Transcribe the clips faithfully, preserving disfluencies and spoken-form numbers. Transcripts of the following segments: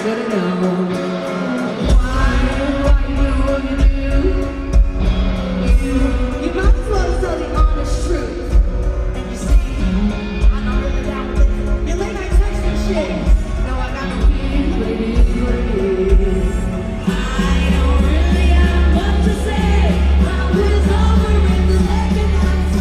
should've known. Why, why you do what you do? You, you might as well tell the honest truth. And you see, I know really got this. You late night sex and shit. No, I got no kids, but it is what it is. I don't really have much to say. I was over in the second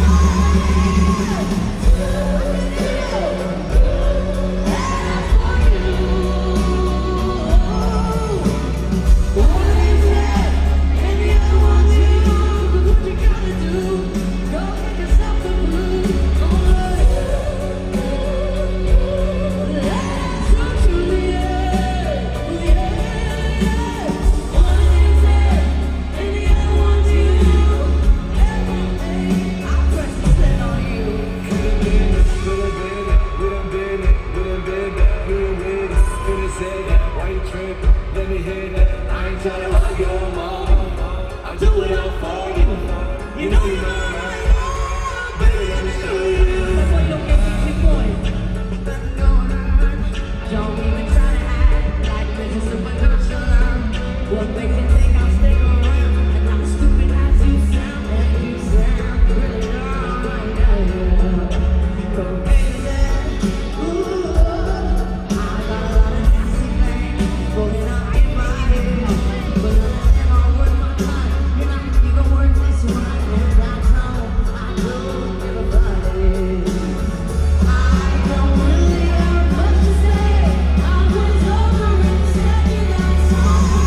let me hear that. I ain't trying to hug your mama. I do it all for you. You know you're not right. Baby, let me show you. That's why you don't get me boy. Don't even try to act like this is super nonchalant. What makes you think I'll stick around? And I'm stupid as you sound, and you sound really wrong. Yeah. Go crazy. Ooh, I got a lot of nasty things going on in my head, but none of them are worth my time. You're not even worth this one, and that's how I know everybody. I don't really have much to say. I was over in the second I saw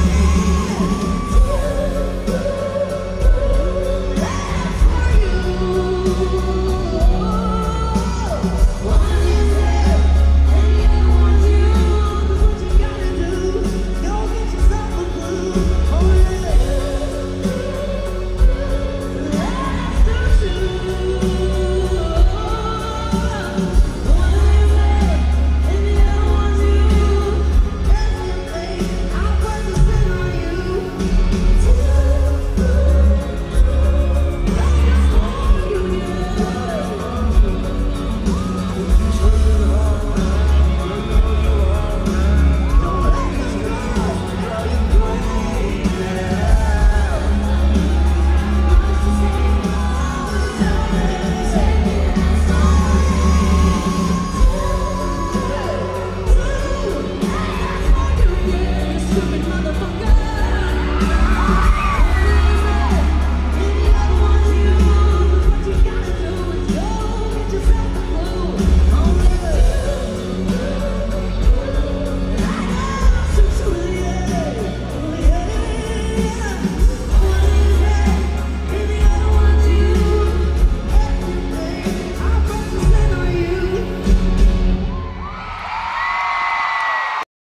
it. That's for you.